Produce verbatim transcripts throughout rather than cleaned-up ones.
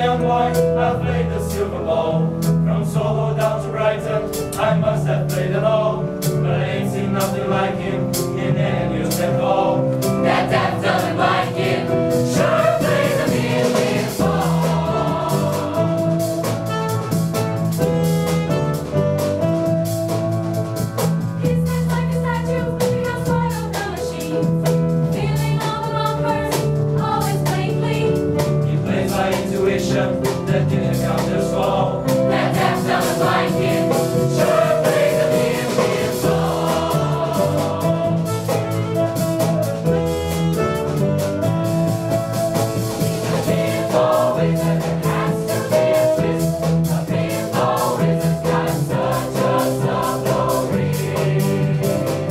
young boy, I've played the silver ball. From Soho down to Brighton, I must have played it all. But I ain't seen nothing like him in any of them all. That deaf, dumb and blind kid sure plays a mean, mean ball. He stands like a statue, looking outside of the machine, feeling all the bumpers, always playing clean. He plays by intuition, that didn't count as fall. That deaf, dumb and blind kid sure plays a mean, mean ball. A pinball wizard has to be a twist. A pinball wizard's got such a subtle ring.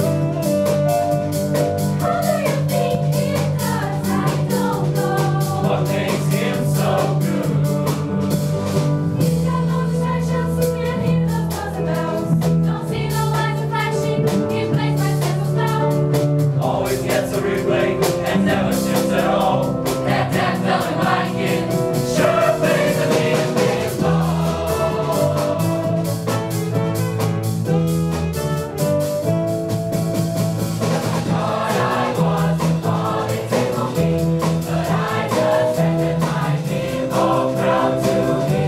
How do you think he does? I don't know. What makes him so good? He's got no distractions, can't hear the buzz and bells. Don't see no lights are flashing, he plays by simple spell. Always gets a replay and never shifts at all. That deaf, dumb and blind kid sure plays a mean, mean ball. Thought I was all it will be, but I just handed my pinball crown to me.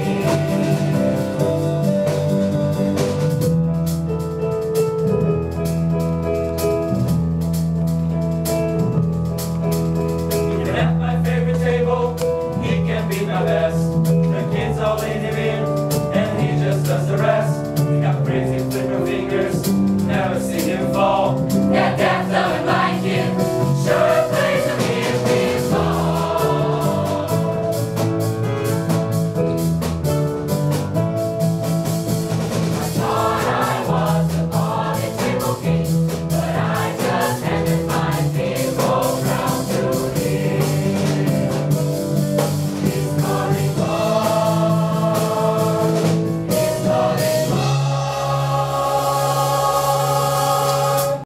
He can have my favorite table, he can be my best. The kids all in him